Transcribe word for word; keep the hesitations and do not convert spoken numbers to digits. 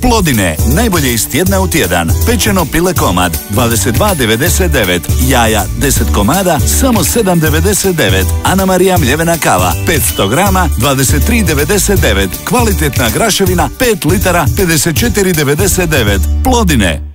Plodine, najbolje iz tjedna u tjedan. Pečeno pile komad, dvadeset dva devedeset devet. Jaja, deset komada, samo sedam devedeset devet. Ana Marija mljevena kava, petsto grama, dvadeset tri devedeset devet. Kvalitetna graševina, pet litara, pedeset četiri devedeset devet. Plodine.